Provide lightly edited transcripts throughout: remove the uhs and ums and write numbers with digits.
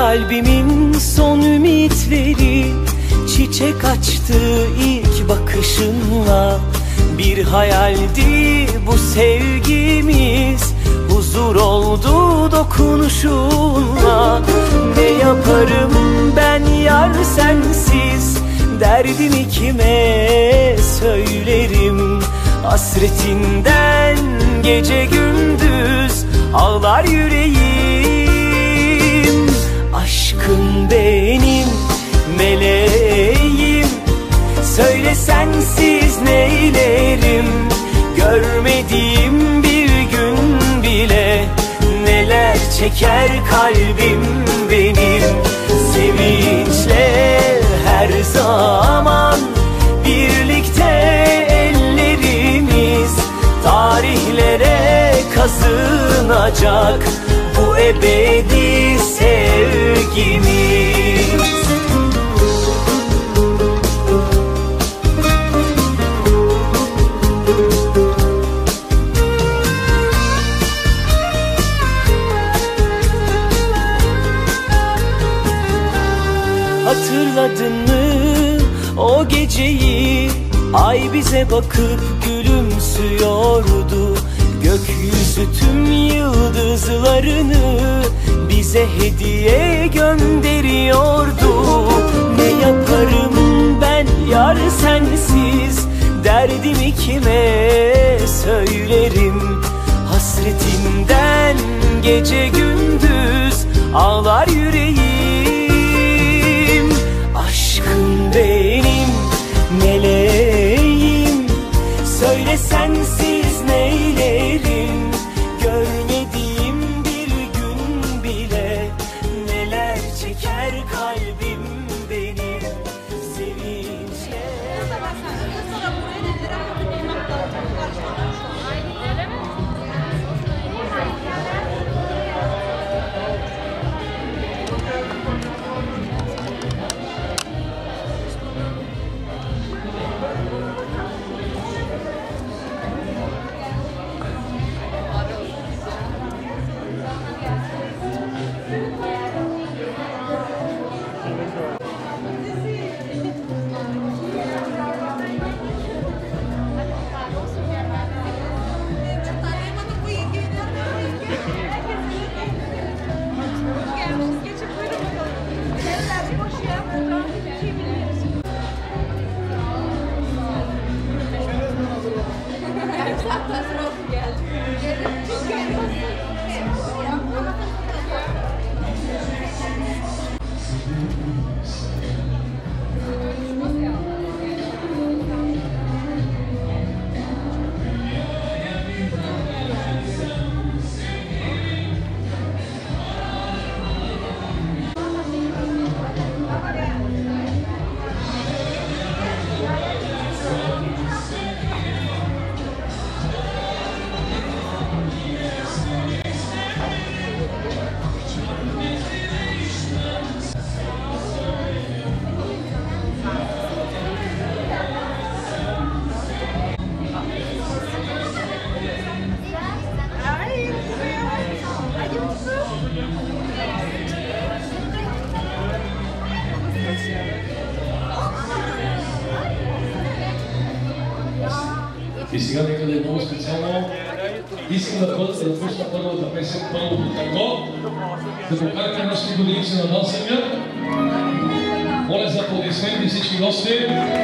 Kalbimin son ümitleri çiçek açtı ilk bakışınla. Bir hayaldi bu sevgimiz, huzur oldu dokunuşunla. Ne yaparım ben yar sensiz, derdimi kime söylerim? Hasretinden gece gündüz ağlar yüreğim. Aşkım benim meleğim, söyle sensiz neylerim? Görmediğim bir gün bile neler çeker kalbim benim. Sevinçle her zaman birlikte ellerimiz, tarihlere kazınacak bu ebedi sevgimiz. Hatırladın mı o geceyi? Ay bize bakıp gülümsüyordu. Gökyüzü tüm yıldızlarını bize hediye gönderiyordu. Ne yaparım ben yar sensiz, derdimi kime söylerim? Hasretinden gece gündüz ağlar yüreğim. Aşkım benim meleğim, söyle sensiz neylerim? Görmediğim bir gün bile neler çeker kalbim benim. Sevinçle И сега нека да е много специално. Искам да пусна първата песен, първото танго, да поканите нашите годиници на Дансърга. Моля за аплодисменти всички гости.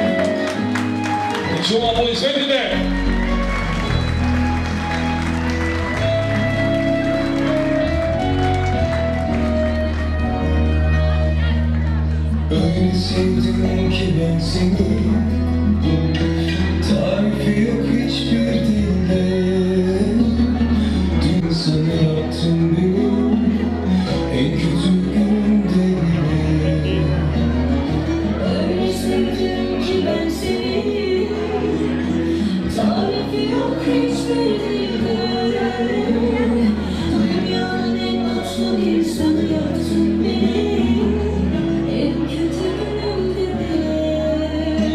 Да чувам аплодисментите! Öyle sevdim ki ben seni, tarifi yok hiçbir dilde. Dün sana yaptım benim en kötü günümde bile. Öyle sevdim ki ben seni, tarifi yok hiçbir dilde. Dünyanın en mutlu insanı yaptım beni en kötü günümde bile.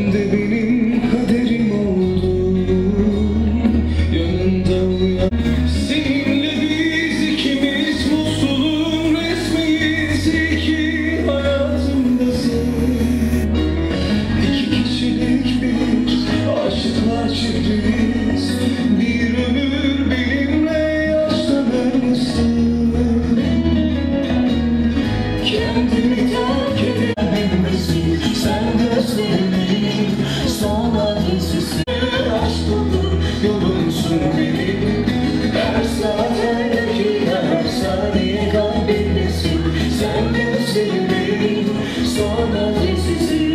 Sen de benim kaderim oldun. Yanında uyan. Seninle biz ikimiz mutluluğun resmiyiz. İki hayatımdasın. İki kişilik bir aşıklar çiftliğiz. Bir ömür benimle yaşlanır mısın? Kendimi terk edemem misin? Sen gözlerini sonra dizisi. Aşk dolu yolumsun benim. Her saat her dakika her saniye kalbimdesin. Sen gözlerini sonra dizisi.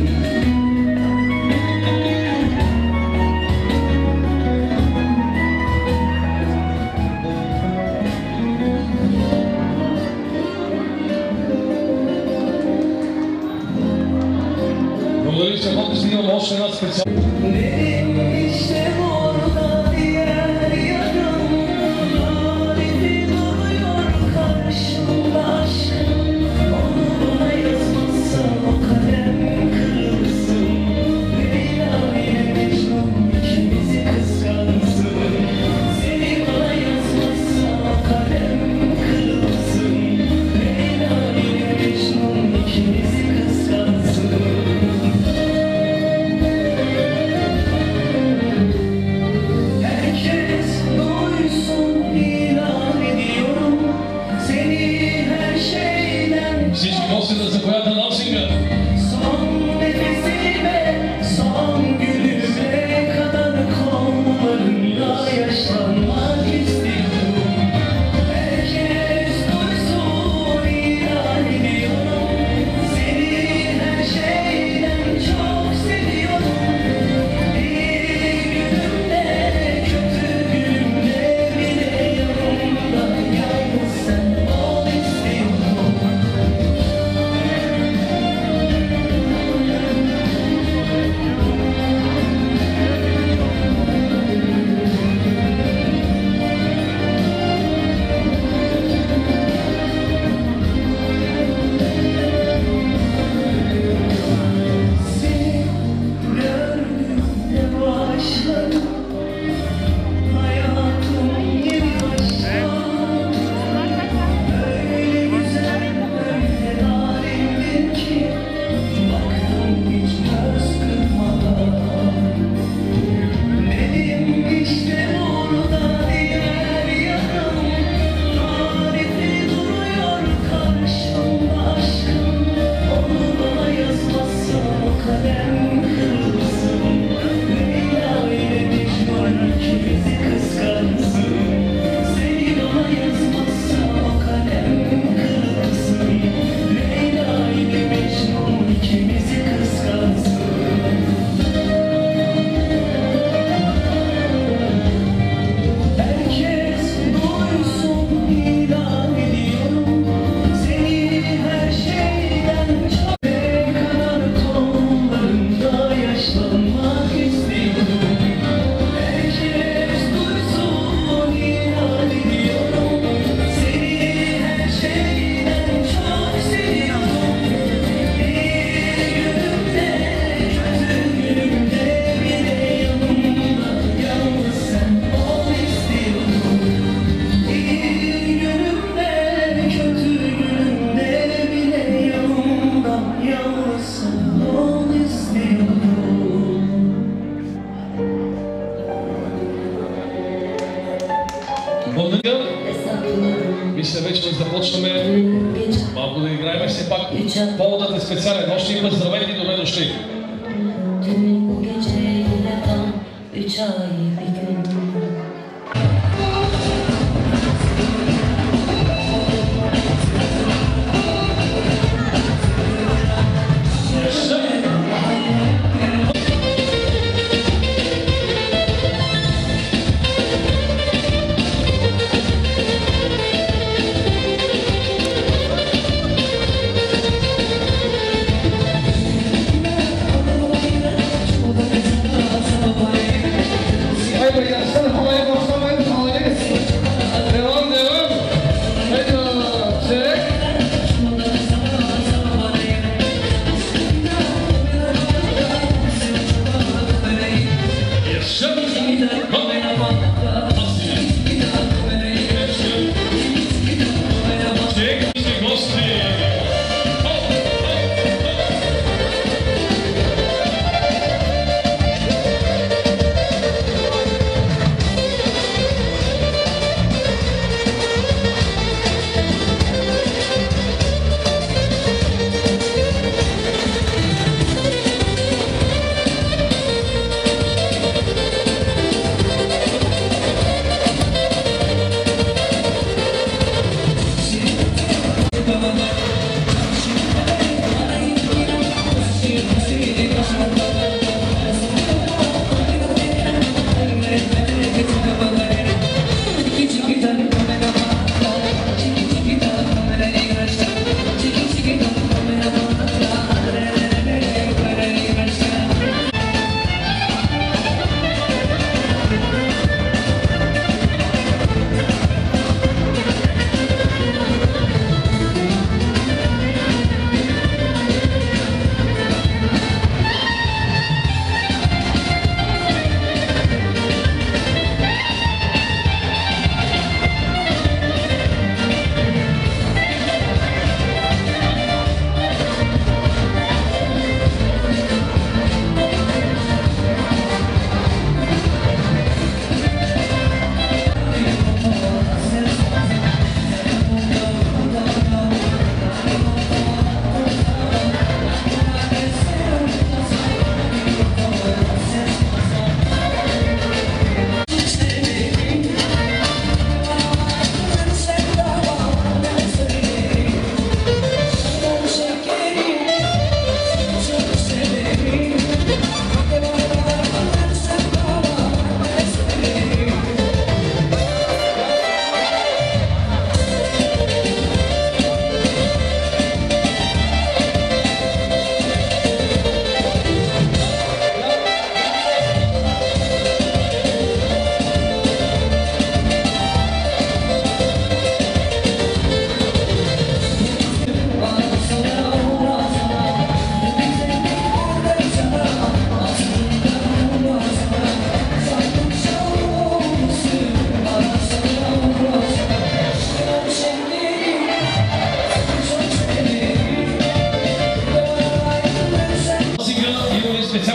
Благодаря, че ходиш ние още една специална. Benim işte orada diğer yarım. Tarifi duruyor karşımda aşkım. Onu bana yazmazsa o kalem kırılsın. Leyla ile Mecnun ikimizi kıskansın. Seni bana yazmazsa o kalem kırılsın. Leyla ile Mecnun ikimizi kıskansın. Herkes duysun ilan ediyorum seni her şeyden. Всички гости да заповядат на Носинга. Son nefesime, son gülüme kadar kollarımla yaşlanmak istiyorum. Herkes duysun ilan ediyorum seni her şeyden çok seviyorum. İyi günümde, kötü günümde bile yanımda yalnız sen ol istiyorum. Seni gördüğümde başladı hayatım yeni başladı. Öyle güzel, öyle narindir ki baktım hiç göz kırpmadan. Benim işte orada diğer yarım. Tarifi duruyor karşımda aşkım. Onu bana yazmazsa o kalem kırılsın. Leyla ile Mecnun ikimizi kıskansın. Seni bana yazmazsa o kalem kırılsın. Leyla ile Mecnun ikimizi kıskansın. Herkes duysun ilan ediyorum seni her şeyden çok kadar kollarında yaşlanmak istiyorum. Herkes duysun ilan ediyorum seni her şeyden çok seviyorum. İyi günümde, kötü günümde bile yanımda yalnız sen ol istiyorum. İyi günümde, kötü günümde bile yanımda yalnız sen ol istiyorum. Благодаря. Мисля, вече да започваме малко да играем все пак. Поводът е специален. Още има здравейте и добре дошли. Dün bu geceyle tam 3 ay bir gün. Ай,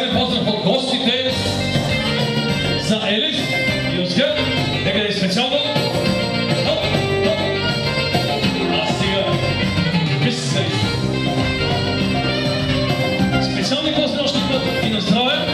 Специален поздрав от гостите за Елif и Özge. Нека да е специално. А сега, мисли. Специални гости още път и на здраве.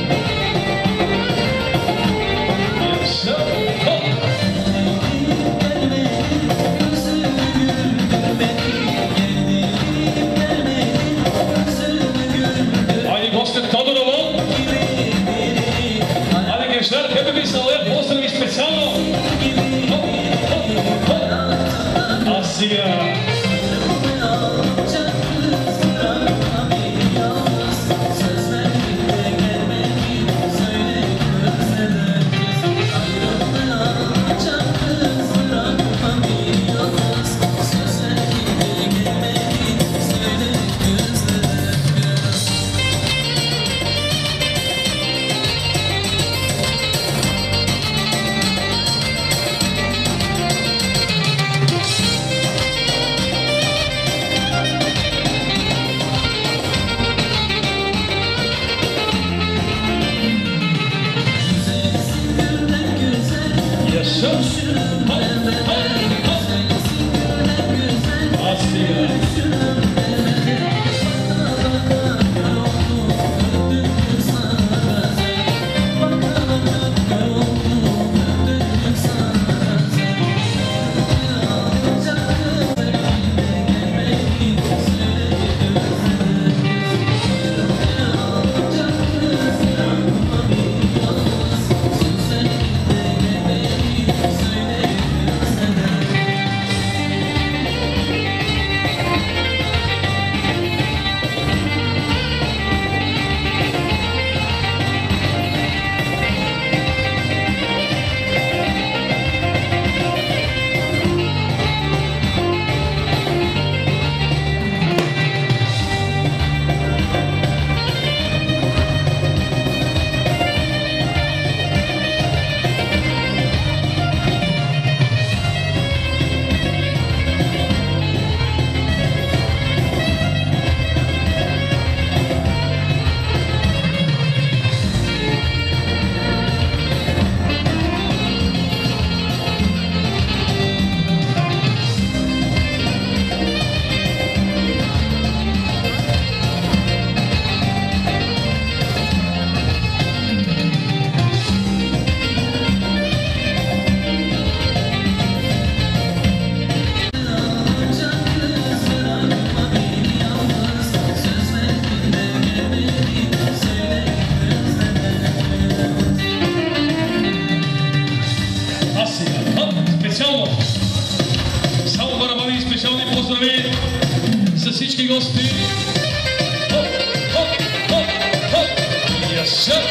Поздрави специално! А сега... Само барабани и специални поздрави с всички гости. Yes, sir.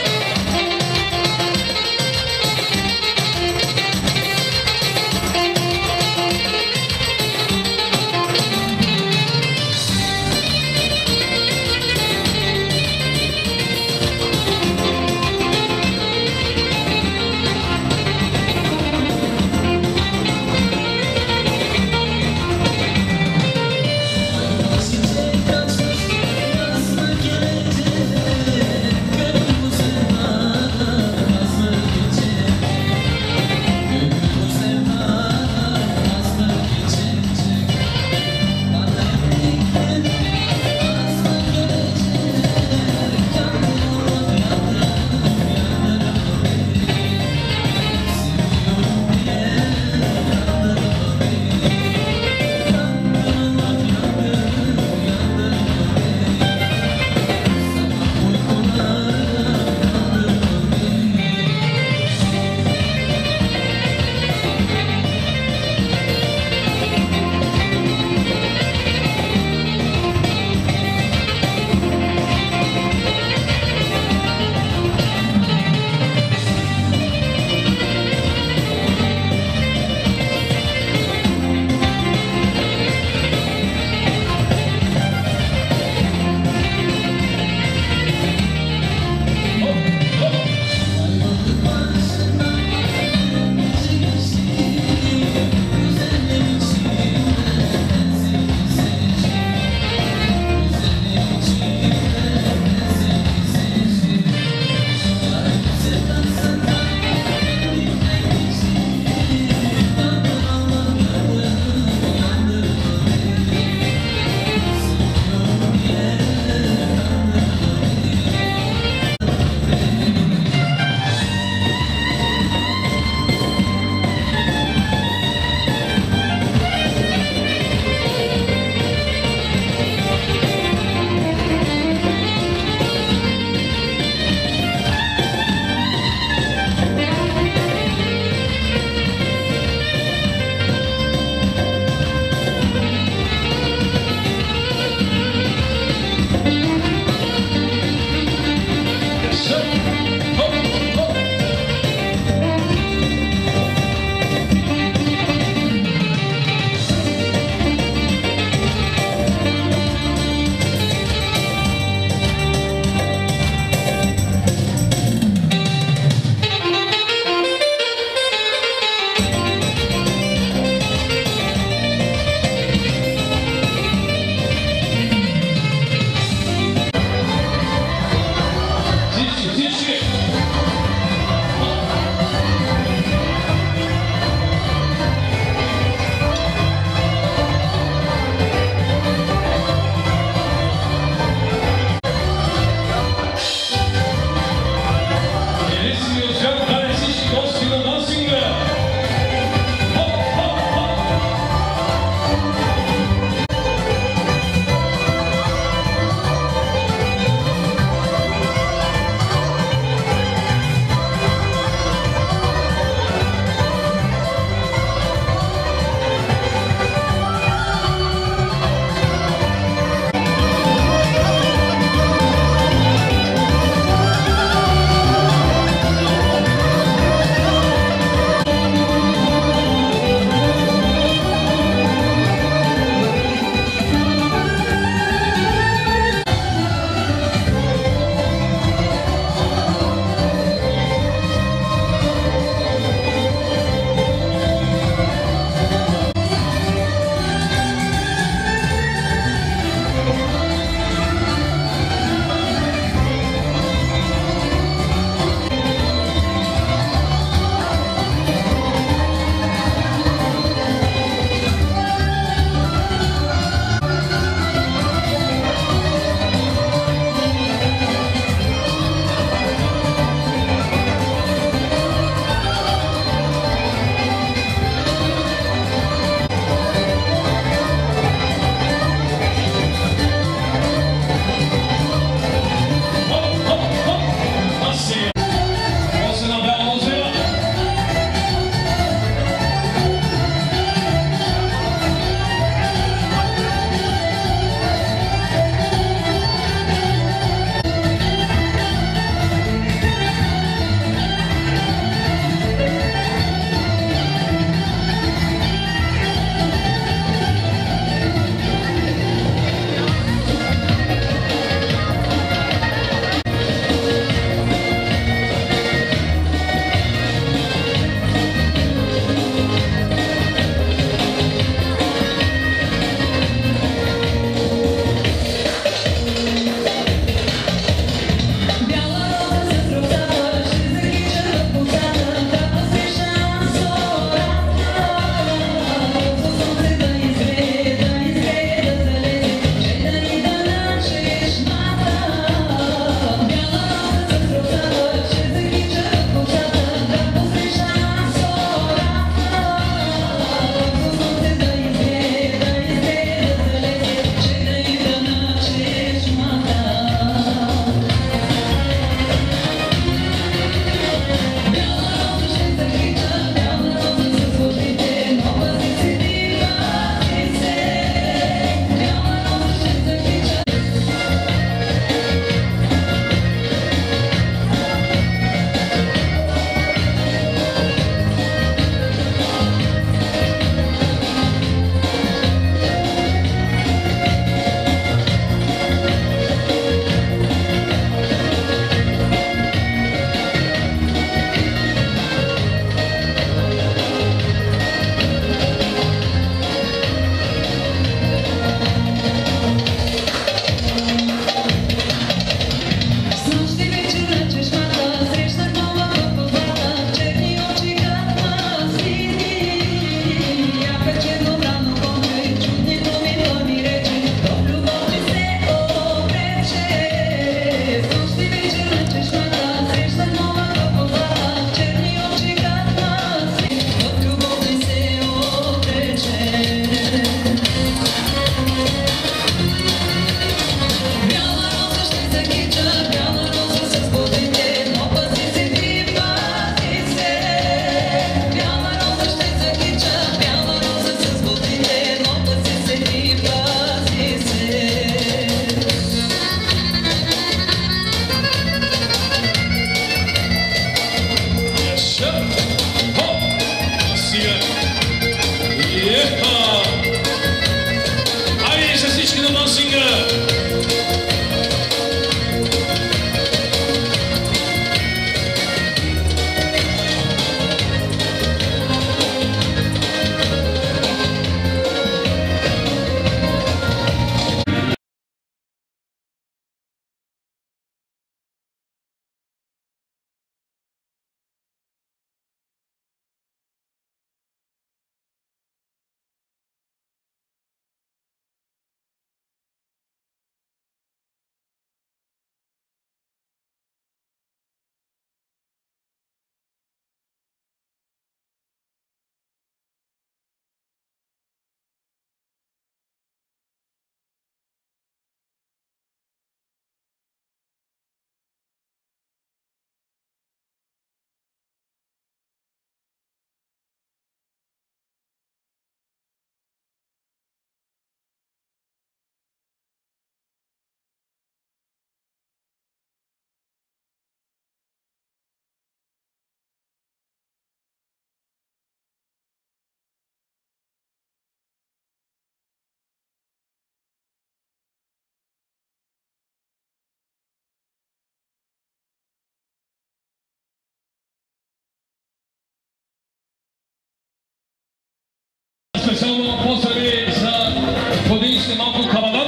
специално поздрави за годинишни малко кавалан.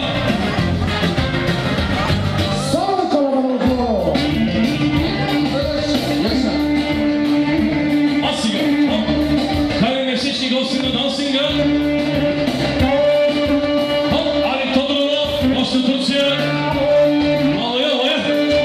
Само кавалан! А сега, хайде всички гости на дансинга. Али Тодорова, още Турция. Алоя, алоя.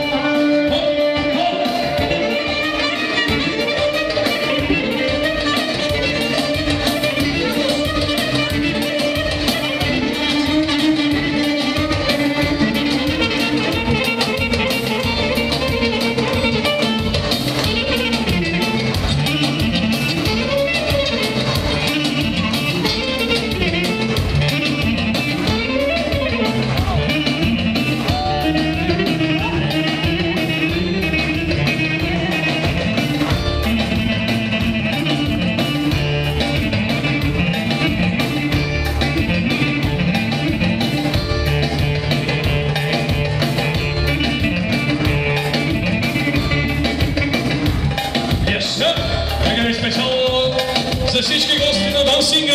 За всички гости на дансинга.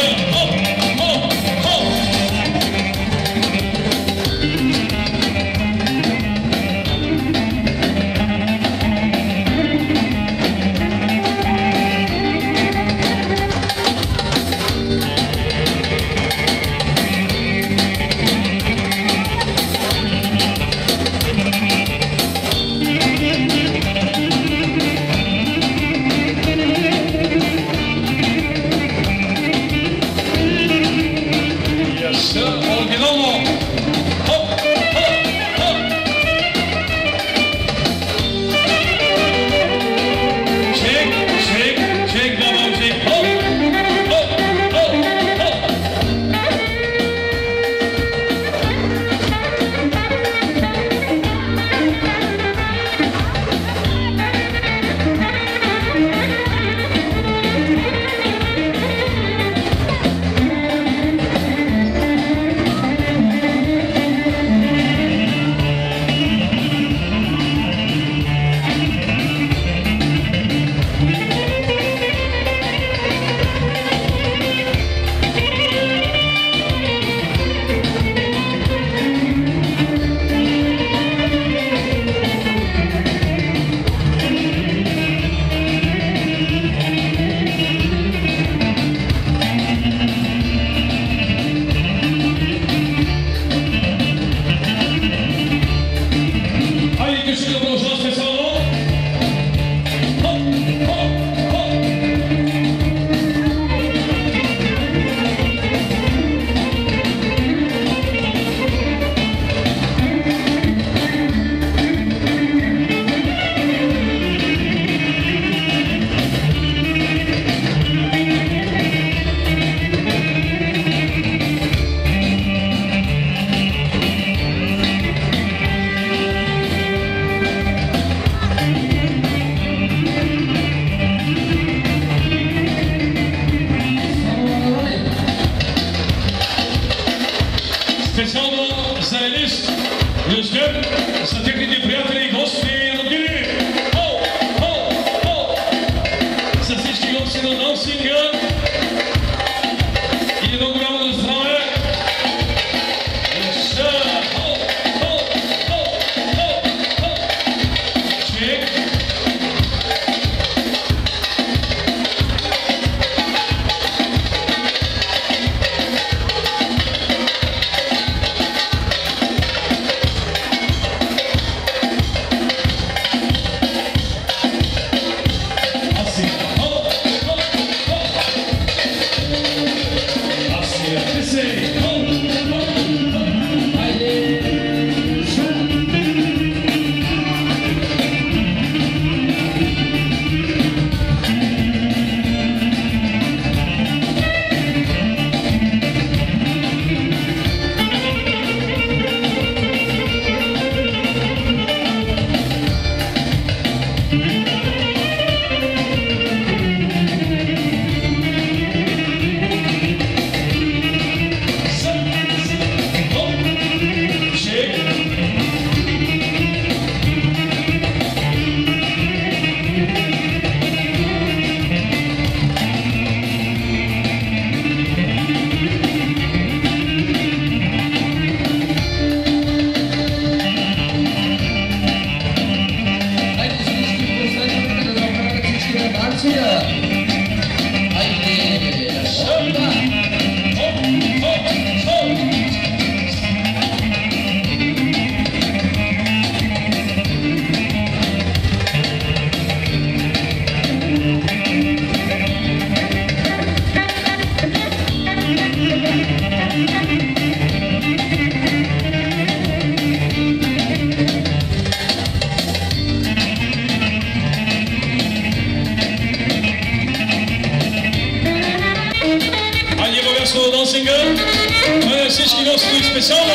Всички гости специално.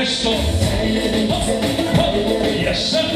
нещо. Yes, sir.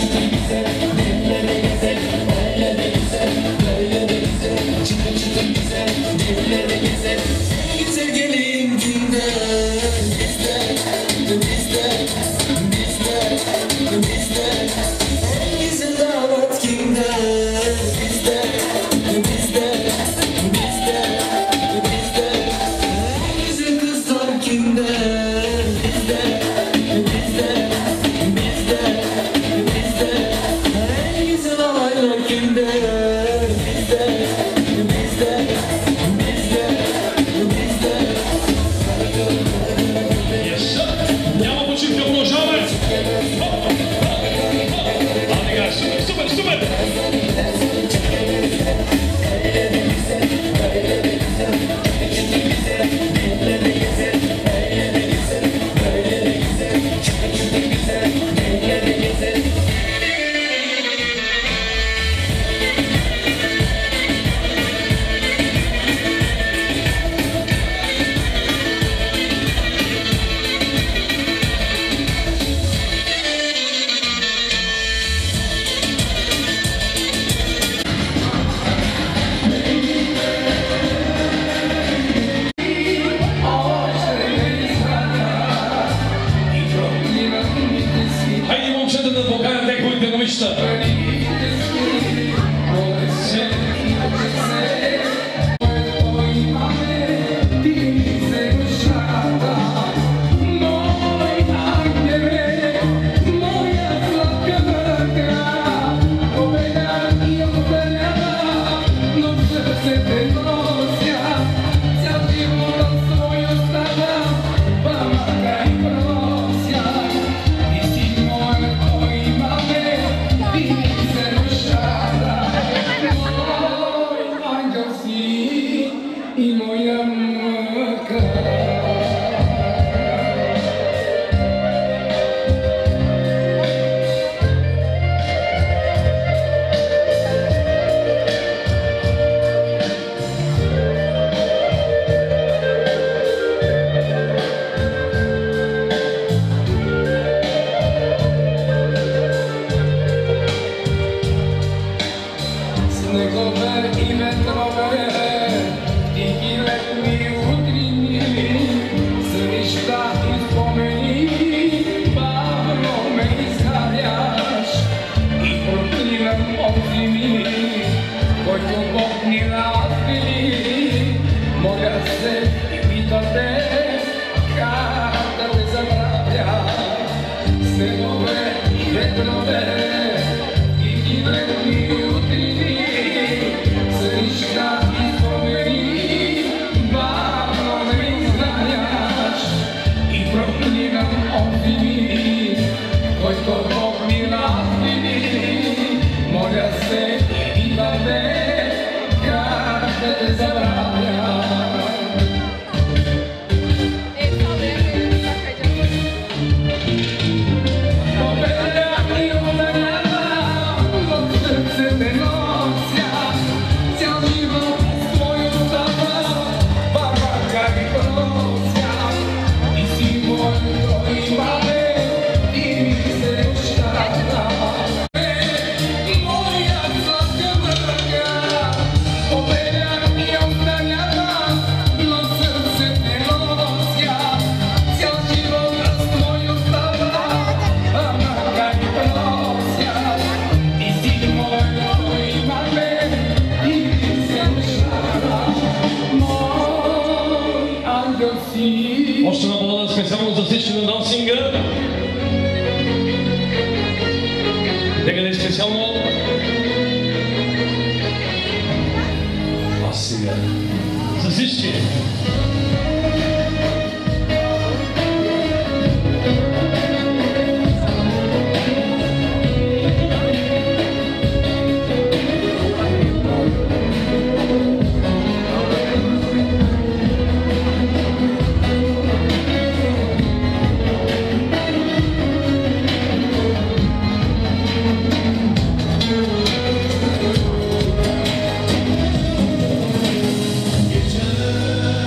Още една балада специално за всички на дансинга. Нека да е специално. А сега за всички. Geceler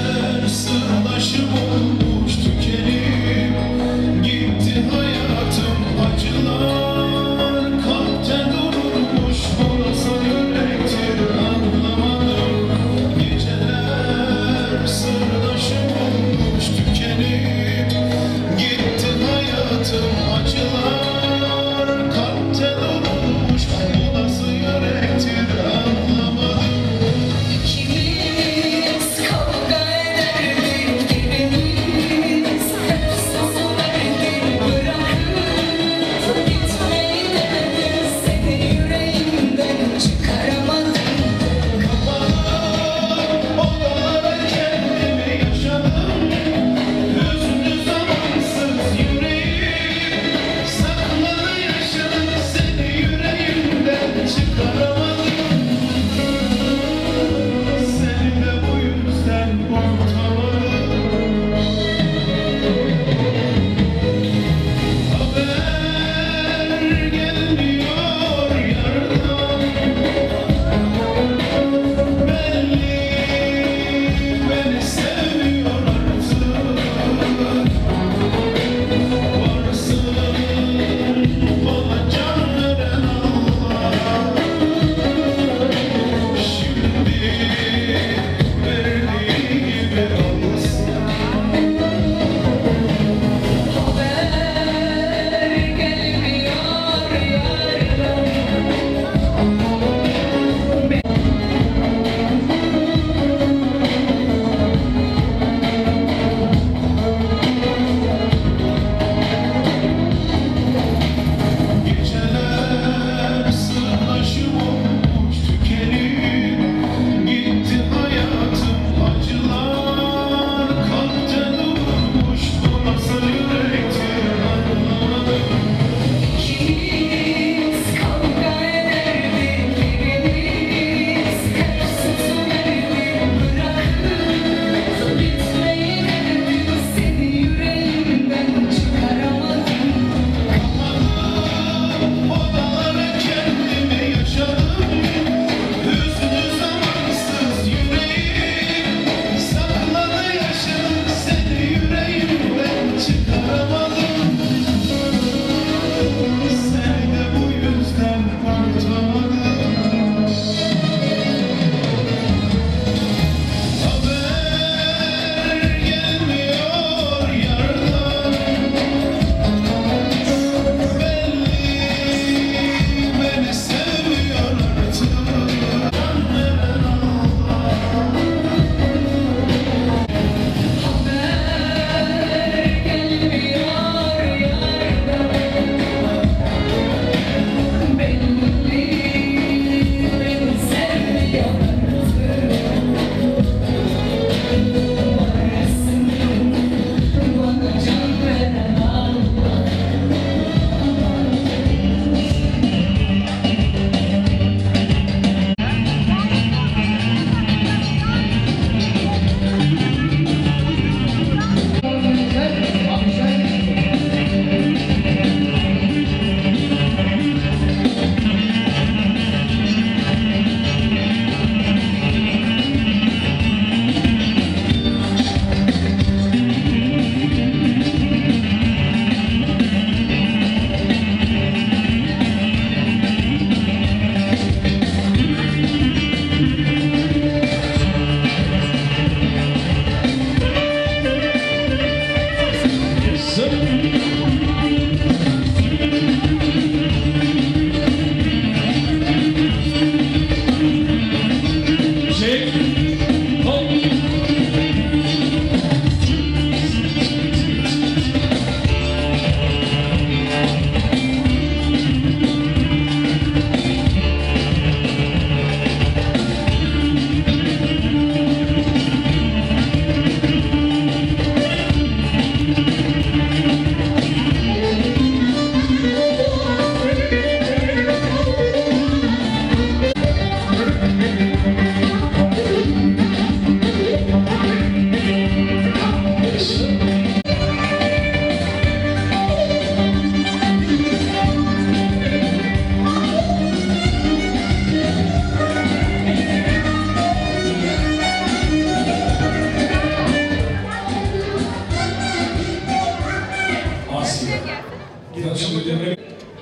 сега. Значи дойде време.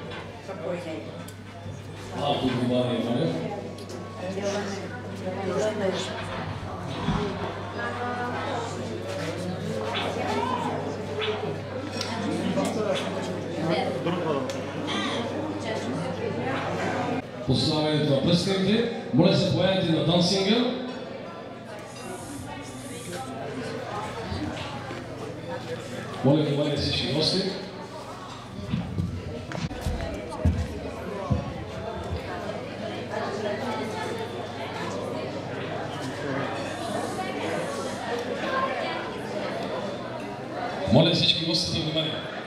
Малко внимание, моля. Поставянето на пръсканите. Моля се появите на дансинга. Моля внимание всички гости. Моля всички гости за внимание.